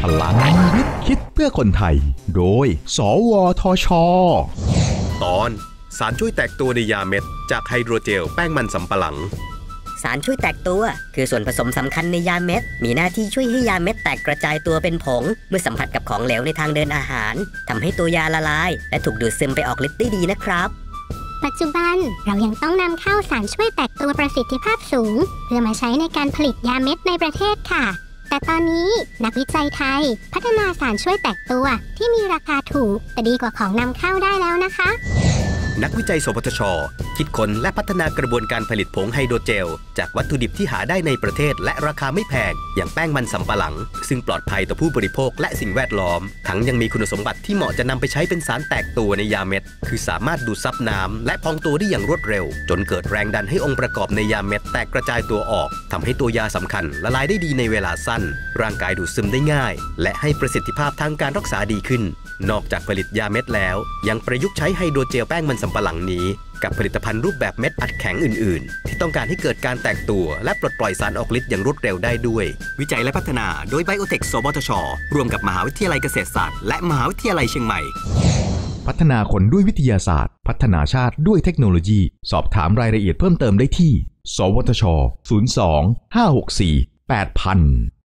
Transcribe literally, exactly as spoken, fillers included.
ลังวิทย์คิดเพื่อคนไทยโดยสวทช. ตอนสารช่วยแตกตัวในยาเม็ดจากไฮโดรเจลแป้งมันสำปะหลังสารช่วยแตกตัวคือส่วนผสมสำคัญในยาเม็ดมีหน้าที่ช่วยให้ยาเม็ดแตกกระจายตัวเป็นผงเมื่อสัมผัสกับของเหลวในทางเดินอาหารทำให้ตัวยาละลายและถูกดูดซึมไปออกฤทธิ์ได้ดีนะครับปัจจุบันเรายังต้องนำเข้าสารช่วยแตกตัวประสิทธิภาพสูงเพื่อมาใช้ในการผลิตยาเม็ดในประเทศค่ะแต่ตอนนี้นักวิจัยไทยพัฒนาสารช่วยแตกตัวที่มีราคาถูกแต่ดีกว่าของนำเข้าได้แล้วนะคะนักวิจัยสวทช.คิดค้นและพัฒนากระบวนการผลิตผงไฮโดรเจลจากวัตถุดิบที่หาได้ในประเทศและราคาไม่แพงอย่างแป้งมันสำปะหลังซึ่งปลอดภัยต่อผู้บริโภคและสิ่งแวดล้อมทั้งยังมีคุณสมบัติที่เหมาะจะนำไปใช้เป็นสารแตกตัวในยาเม็ดคือสามารถดูดซับน้ำและพองตัวได้อย่างรวดเร็วจนเกิดแรงดันให้องค์ประกอบในยาเม็ดแตกกระจายตัวออกทำให้ตัวยาสำคัญละลายได้ดีในเวลาสั้นร่างกายดูดซึมได้ง่ายและให้ประสิทธิภาพทางการรักษาดีขึ้นนอกจากผลิตยาเม็ดแล้วยังประยุกต์ใช้ไฮโดรเจลแป้งมันสำปะหลังนี้กับผลิตภัณฑ์รูปแบบเม็ดอัดแข็งอื่นๆที่ต้องการให้เกิดการแตกตัวและปลดปล่อยสารออกฤทธิ์อย่างรวดเร็วได้ด้วยวิจัยและพัฒนาโดยไบโอเทค สวทช.ร่วมกับมหาวิทยาลัยเกษตรศาสตร์และมหาวิทยาลัยเชียงใหม่พัฒนาคนด้วยวิทยาศาสตร์พัฒนาชาติด้วยเทคโนโลยีสอบถามรายละเอียดเพิ่มเติมได้ที่สวทช ศูนย์ สอง ห้า หก สี่ แปด ศูนย์ ศูนย์